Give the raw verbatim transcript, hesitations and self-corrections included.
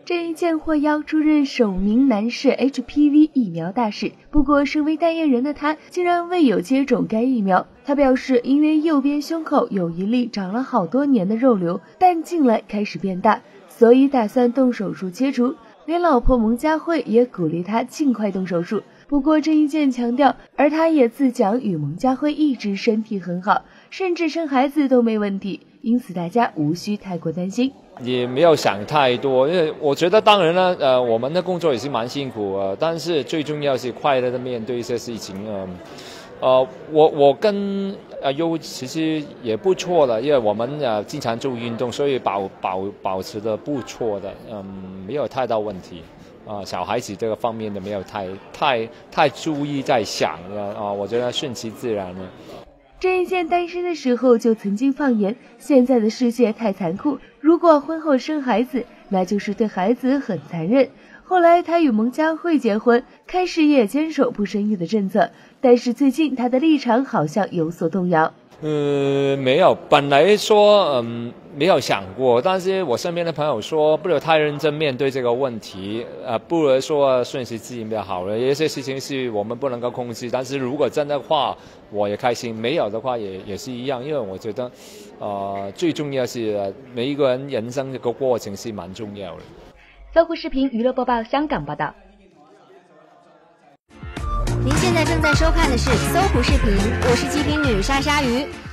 这一件获邀出任首名男士 H P V 疫苗大使，不过身为代言人的他竟然未有接种该疫苗。他表示，因为右边胸口有一粒长了好多年的肉瘤，但近来开始变大，所以打算动手术切除。连老婆蒙嘉慧也鼓励他尽快动手术。不过这一件强调，而他也自讲与蒙嘉慧一直身体很好，甚至生孩子都没问题，因此大家无需太过担心。 也没有想太多，因为我觉得当然呢，呃，我们的工作也是蛮辛苦呃，但是最重要是快乐的面对一些事情。呃，呃，我我跟呃优其实也不错的，因为我们呃经常做运动，所以保保保持的不错的，嗯，没有太大问题。啊、呃，小孩子这个方面的没有太太太注意在想了啊、呃，我觉得顺其自然了。 郑伊健单身的时候就曾经放言，现在的世界太残酷，如果婚后生孩子，那就是对孩子很残忍。后来他与蒙嘉慧结婚，开始也坚守不生育的政策，但是最近他的立场好像有所动摇。 呃，没有，本来说嗯没有想过，但是我身边的朋友说不要太认真面对这个问题，呃，不如说顺其自然比较好了。有些事情是我们不能够控制，但是如果真的话，我也开心；没有的话也也是一样，因为我觉得，呃，最重要是每一个人人生这个过程是蛮重要的。 搜狐视频娱乐播报香港报道。 您现在正在收看的是搜狐视频，我是极品女莎莎鱼。